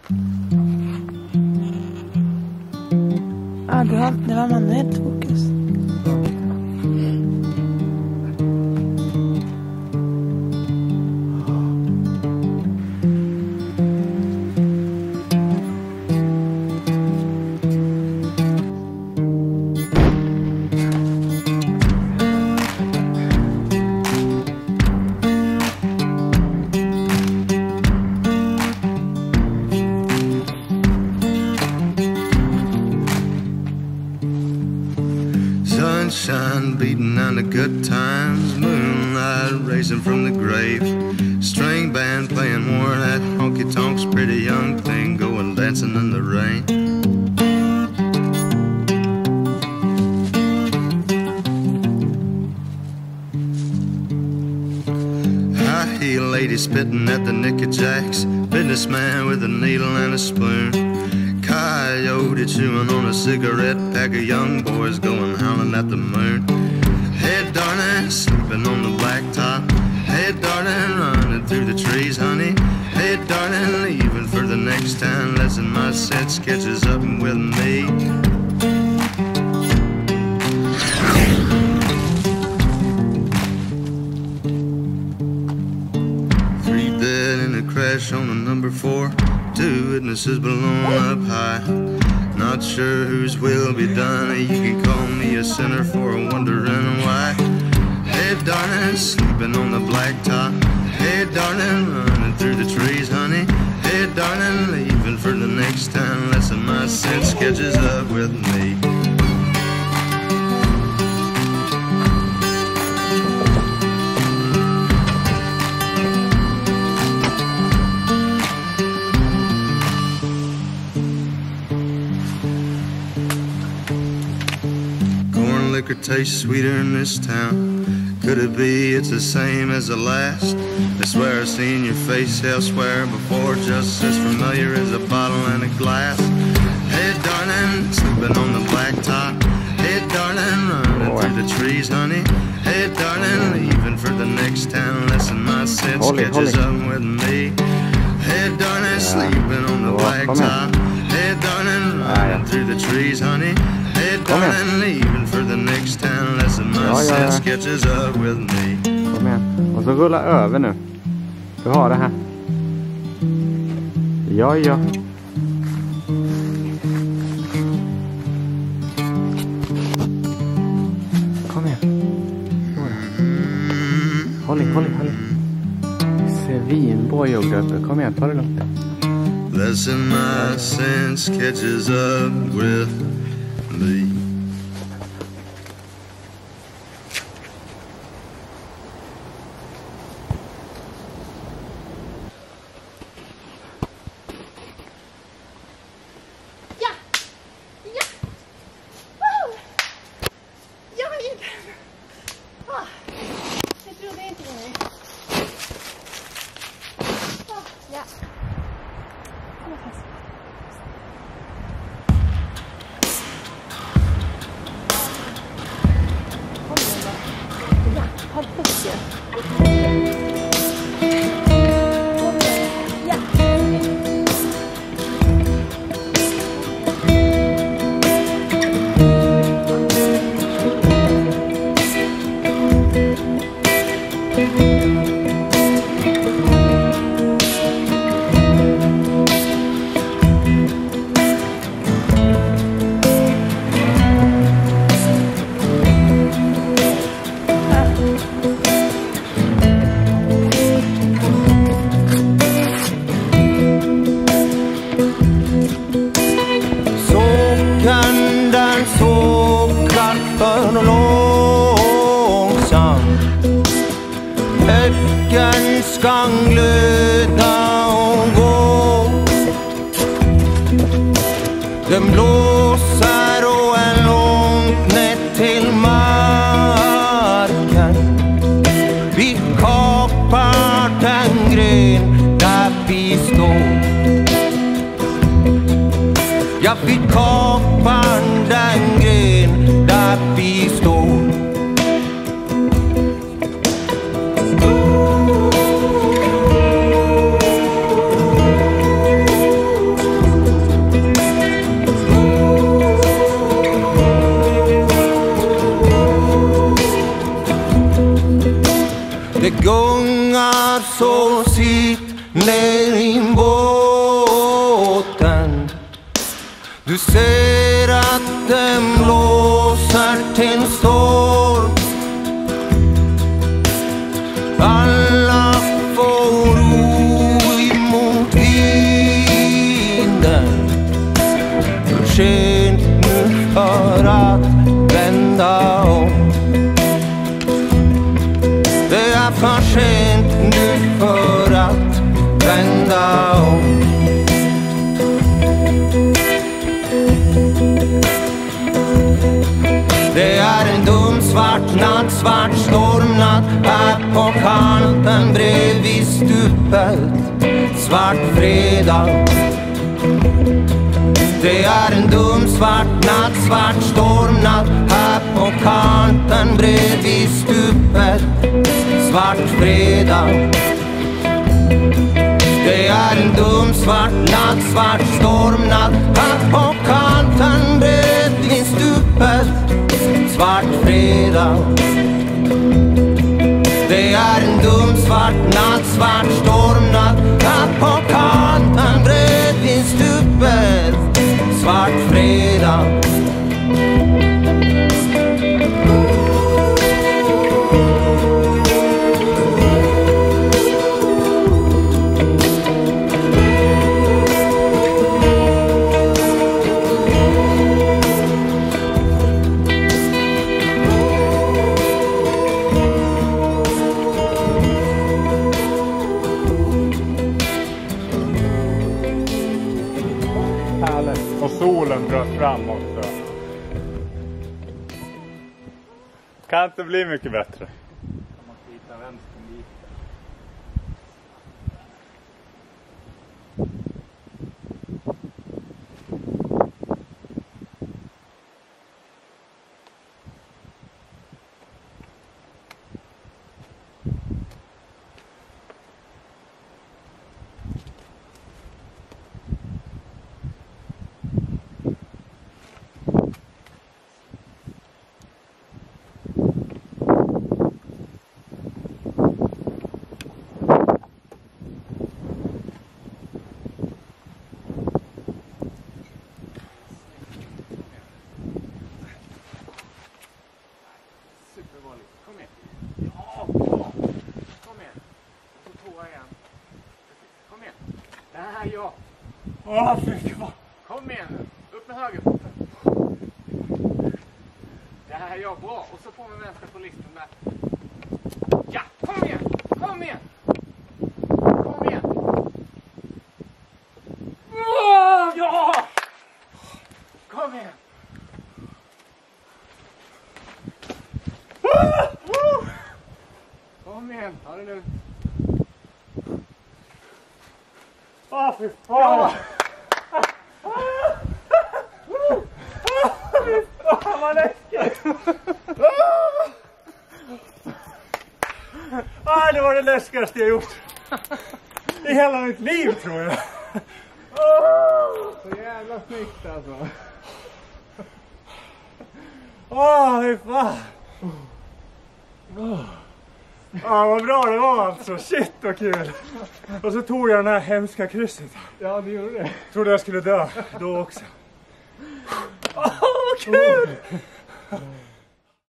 Ja, det var manuellt fokus. Sunshine beating on the good times, moonlight racing from the grave, string band playing more of that honky-tonks, pretty young thing going dancing in the rain. High-heel lady spitting at the Nicky Jacks, businessman with a needle and a spoon, coyote chewing on a cigarette pack of young boys going howling at the moon. Hey darling, sleeping on the blacktop. Hey darling, running through the trees, honey. Hey darling, leaving for the next town, lesson my set sketches up with me. Three dead in a crash on the number 4. 2 witnesses blown up high. Not sure whose will be done. You can call me a sinner for wondering why. Hey darling, sleeping on the blacktop. Hey darling, running through the trees, honey. Hey darling, leaving for the next town, lesson my sense catches up with me. Liquor tastes sweeter in this town. Could it be it's the same as the last? I swear I've seen your face elsewhere before, just as familiar as a bottle and a glass. Hey darling, sleeping on the blacktop. Hey darling, running through the trees, honey. Hey darling, leaving for the next town, lesson my sense catches up with me. Hey darling, sleeping on the blacktop. Hey darling, running through the trees, honey. Hey darling, leaving for the next town, lesson my sense catches up with me. Kom igen. Och så rulla över nu. Du har det här. Ja. Kom igen. Håll i. Svinbra gjort uppe. Kom igen, ta det lugnt. Lesson my sense catches up with me. Ska glöda och gå. Den blåser och är långt ner till marken. Vi kapar den gren där vi står. Ja, vi kapar den gren där vi står. Du ser att den blåser till storm. Alla får ro emot vinden. För sent nu för att vända om. Det är för sent nu för att vända om. Det är en dum svart natt, svart stormnatt här på kanten bredvid stupet. Svart fredag. Det är en dum svart natt, svart stormnatt här på kanten bredvid stupet. Svart fredag. Det är en dum svart natt, svart stormnatt här på kanten bredvid stupet. Svart fredag. Det är en dum svart natt, svart stormnatt här på kanten bredvid stupet. Svart fredag. Och solen drar fram också. Kan inte bli mycket bättre. Man skita vänster lite. Kom igen. Ja, bra. Kom igen. Så tåa igen. Kom igen. Det här är jag. Fy fan. Kom igen nu. Upp med högerfoten. Det här är jag. Bra. Och så får vi vänster på listan där. Ja, kom igen. Kom igen. Kom igen. Ja! Kom igen. Kom igen, ta det lugnt. Fy fan. Fy fan vad läskigt. Det var det läskigaste jag gjort i hela mitt liv, tror jag. Så jävla snyggt alltså. Fy fan. Vad bra det var alltså. Shit vad kul. Och så tog jag den här hemska krysset. Ja, det gjorde det. Trodde jag skulle dö då också. Vad kul!